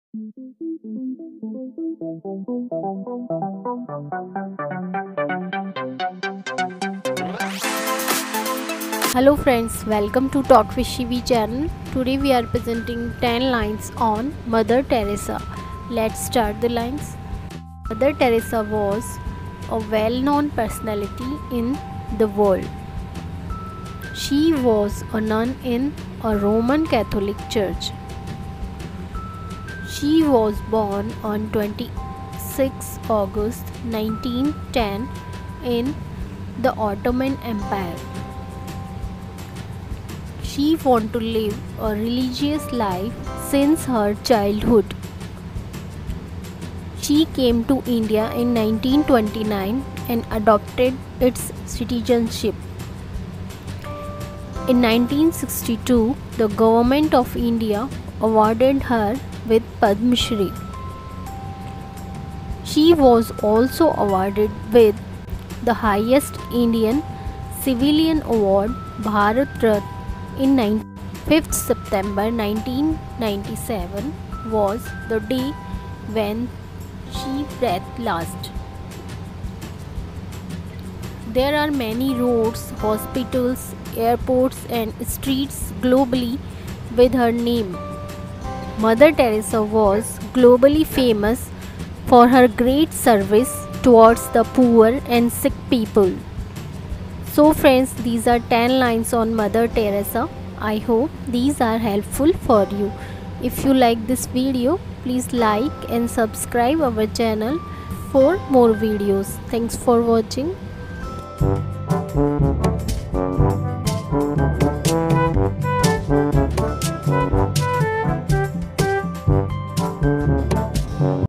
Hello friends, welcome to Talk with Shivi channel. Today we are presenting 10 lines on Mother Teresa. Let's start the lines. Mother Teresa was a well-known personality in the world. She was a nun in a Roman Catholic Church. She was born on 26 August 1910 in the Ottoman Empire. She wanted to live a religious life since her childhood. She came to India in 1929 and adopted its citizenship. In 1962, the government of India awarded her with Padma Shri. She was also awarded with the highest Indian civilian award, Bharat Ratna, in 5th September 1997 was the day when she breathed last. There are many roads, hospitals, airports and streets globally with her name. Mother Teresa was globally famous for her great service towards the poor and sick people. So friends, these are 10 lines on Mother Teresa. I hope these are helpful for you. If you like this video, please like and subscribe our channel for more videos. Thanks for watching.